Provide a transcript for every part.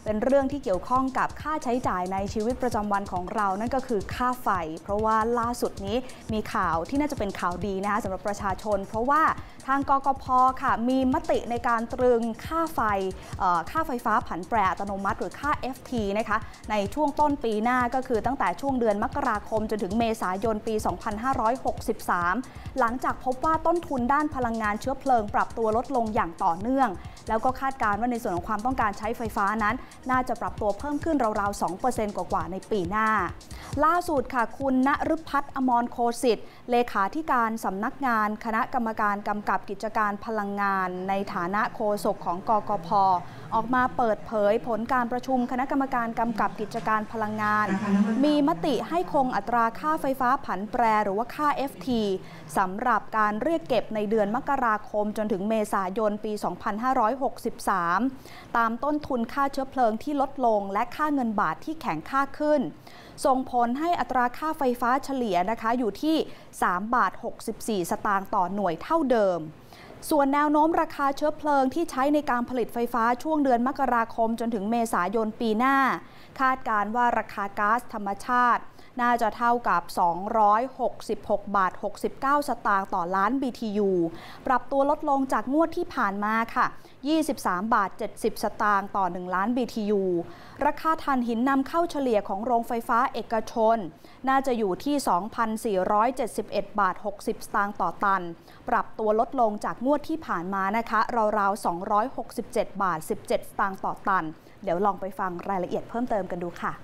เป็นเรื่องที่เกี่ยวข้องกับค่าใช้จ่ายในชีวิตประจำวันของเรานั่นก็คือค่าไฟเพราะว่าล่าสุดนี้มีข่าวที่น่าจะเป็นข่าวดีนะคะสำหรับประชาชนเพราะว่าทางกกพ.ค่ะมีมติในการตรึงค่าไฟฟ้าผันแปรอัตโนมัติหรือค่า FT นะคะในช่วงต้นปีหน้าก็คือตั้งแต่ช่วงเดือนมกราคมจนถึงเมษายนปี 2563 หลังจากพบว่าต้นทุนด้านพลังงานเชื้อเพลิงปรับตัวลดลงอย่างต่อเนื่องแล้วก็คาดการณ์ว่าในส่วนของความต้องการใช้ไฟฟ้านั้นน่าจะปรับตัวเพิ่มขึ้นราวๆ 2% กว่าในปีหน้าล่าสุดค่ะคุณณฤพัฒน์ อมรโคสิทธิ์เลขาธิการสำนักงานคณะกรรมการกำกับกิจการพลังงานในฐานะโฆษกของกกพ.ออกมาเปิดเผยผลการประชุมคณะกรรมการกำกับกิจการพลังงานมีมติให้คงอัตราค่าไฟฟ้าผันแปรหรือว่าค่า FT สำหรับการเรียกเก็บในเดือนมกราคมจนถึงเมษายนปี 2563 ตามต้นทุนค่าเชื้อเพลิงที่ลดลงและค่าเงินบาทที่แข็งค่าขึ้นส่งผลให้อัตราค่าไฟฟ้าเฉลี่ยนะคะอยู่ที่3 บาท 64 สตางค์ต่อหน่วยเท่าเดิมส่วนแนวโน้มราคาเชื้อเพลิงที่ใช้ในการผลิตไฟฟ้าช่วงเดือนมกราคมจนถึงเมษายนปีหน้าคาดการณ์ว่าราคาก๊าซธรรมชาติน่าจะเท่ากับ266 บาท 69 สตางค์ต่อล้าน BTU ปรับตัวลดลงจากงวดที่ผ่านมาค่ะ23 บาท 70 สตางค์ต่อ 1 ล้าน BTU ราคาถ่านหินนำเข้าเฉลี่ยของโรงไฟฟ้าเอกชนน่าจะอยู่ที่ 2,471 บาท 60 สตางค์ต่อตันปรับตัวลดลงจากงวดที่ผ่านมานะคะราวๆ 267 บาท 17 สตางค์ต่อตันเดี๋ยวลองไปฟังรายละเอียดเพิ่มเติมกันดูค่ะ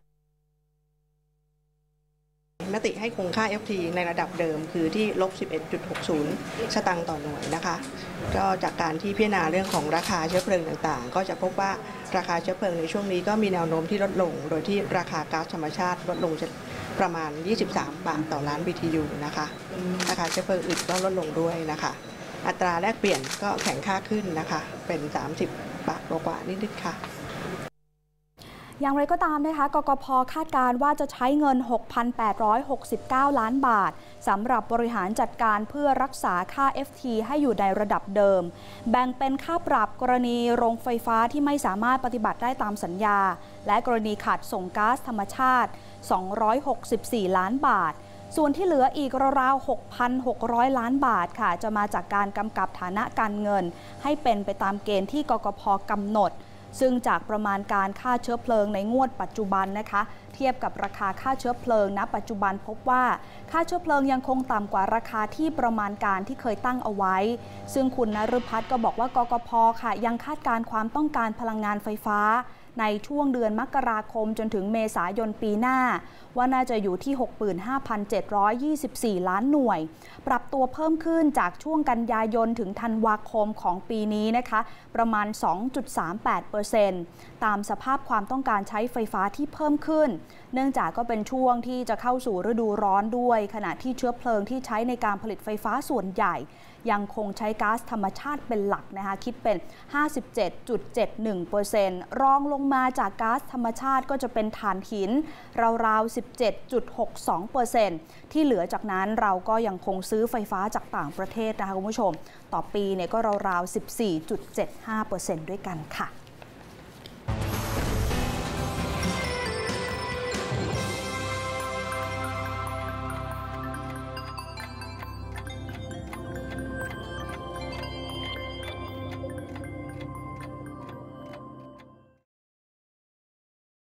มติให้คงค่า FT ในระดับเดิมคือที่ลบ 11.60 สตางค์ต่อหน่วยนะคะก็จากการที่พิจารณาเรื่องของราคาเชื้อเพลิงต่างๆก็จะพบว่าราคาเชื้อเพลิงในช่วงนี้ก็มีแนวโน้มที่ลดลงโดยที่ราคาก๊าซธรรมชาติลดลงประมาณ23 บาทต่อล้าน BTU นะคะราคาเชื้อเพลิงอื่นก็ลดลงด้วยนะคะอัตราแลกเปลี่ยนก็แข็งค่าขึ้นนะคะเป็น30 บาทกว่านิดๆค่ะอย่างไรก็ตามนะคะกกพ.คาดการณ์ว่าจะใช้เงิน 6,869 ล้านบาทสำหรับบริหารจัดการเพื่อรักษาค่า FT ให้อยู่ในระดับเดิมแบ่งเป็นค่าปรับกรณีโรงไฟฟ้าที่ไม่สามารถปฏิบัติได้ตามสัญญาและกรณีขาดส่งก๊าซธรรมชาติ264 ล้านบาทส่วนที่เหลืออีกราวๆ 6,600 ล้านบาทค่ะจะมาจากการกำกับฐานะการเงินให้เป็นไปตามเกณฑ์ที่กกพ.กำหนดซึ่งจากประมาณการค่าเชื้อเพลิงในงวดปัจจุบันนะคะเทียบกับราคาค่าเชื้อเพลิงณปัจจุบันพบว่าค่าเชื้อเพลิงยังคงต่ำกว่าราคาที่ประมาณการที่เคยตั้งเอาไว้ซึ่งคุณณฤพัฒน์ก็บอกว่ากกพ.ค่ะยังคาดการณ์ความต้องการพลังงานไฟฟ้าในช่วงเดือนมกราคมจนถึงเมษายนปีหน้าว่าน่าจะอยู่ที่ 65,724 ล้านหน่วยปรับตัวเพิ่มขึ้นจากช่วงกันยายนถึงธันวาคมของปีนี้นะคะประมาณ 2.38% ตามสภาพความต้องการใช้ไฟฟ้าที่เพิ่มขึ้นเนื่องจากก็เป็นช่วงที่จะเข้าสู่ฤดูร้อนด้วยขณะที่เชื้อเพลิงที่ใช้ในการผลิตไฟฟ้าส่วนใหญ่ยังคงใช้ก๊าซธรรมชาติเป็นหลักนะคะคิดเป็น 57.71% รองลงมาจากก๊าซธรรมชาติก็จะเป็นถ่านหินราวๆ 17.62% ที่เหลือจากนั้นเราก็ยังคงซื้อไฟฟ้าจากต่างประเทศนะคะคุณผู้ชมต่อปีเนี่ยก็ราวๆ 14.75% ด้วยกันค่ะ